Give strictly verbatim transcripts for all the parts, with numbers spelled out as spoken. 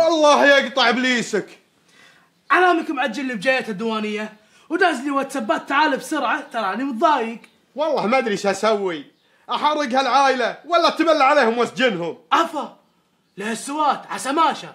والله يقطع ابليسك. علامك معجل لي بجاية الديوانية وداز لي واتسابات تعال بسرعة، تراني متضايق. والله ما ادري ايش اسوي، احرق هالعائلة ولا اتبلى عليهم واسجنهم؟ عفا لهالسوات عسماشة.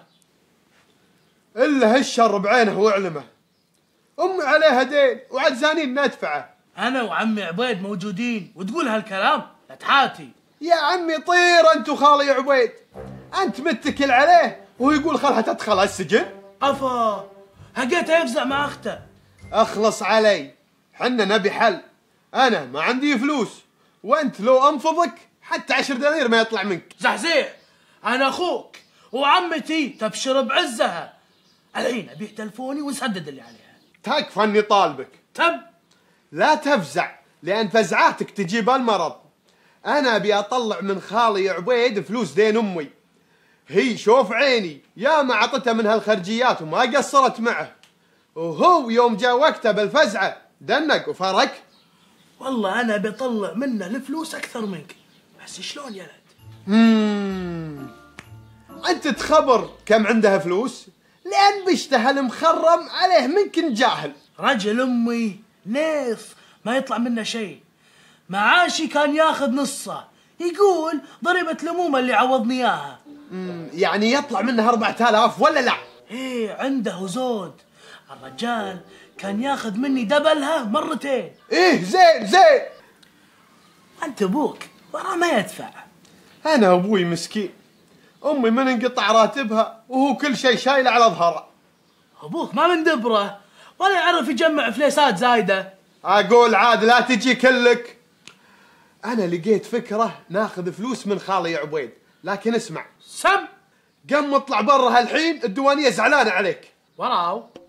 الا هالشر بعينه واعلمه. امي عليها دين وعجزانين ندفعه. انا وعمي عبيد موجودين وتقول هالكلام؟ لا تحاتي يا عمي طير انت وخالي عبيد، انت متكل عليه وهو يقول خلها تدخل السجن. عفا هقيته يفزع مع اخته. اخلص علي، حنا نبي حل. انا ما عندي فلوس، وانت لو انفضك حتى عشر دنانير ما يطلع منك. زحزيح انا اخوك وعمتي تبشر بعزها. الحين ابيع تلفوني ونسدد اللي عليها. تكفى اني طالبك. تب لا تفزع لان فزعاتك تجيب المرض. انا ابي اطلع من خالي عبيد فلوس دين امي. هي شوف عيني يا ما عطتها من هالخرجيات وما قصرت معه، وهو يوم جاء وقته بالفزعه دنق وفرك. والله انا بطلع منه الفلوس اكثر منك، بس شلون يا ولد؟ اممم انت تخبر كم عندها فلوس؟ لان بيشتهل مخرم عليه منكن جاهل. رجل امي نيف ما يطلع منه شيء، معاشي كان ياخذ نصه، يقول ضريبة الامومه اللي عوضني اياها. امم يعني يطلع منه أربعة آلاف ولا لا؟ ايه عنده زود. الرجال كان ياخذ مني دبلها مرتين. ايه زين زين. انت ابوك وراه ما يدفع. انا ابوي مسكين، امي من انقطع راتبها وهو كل شيء شايله على ظهره. ابوك ما من دبره ولا يعرف يجمع فليسات زايده. اقول عاد لا تجي كلك. انا لقيت فكره ناخذ فلوس من خالي عبيد، لكن اسمع. سم قم اطلع برا هالحين، الديوانيه زعلانه عليك. وراو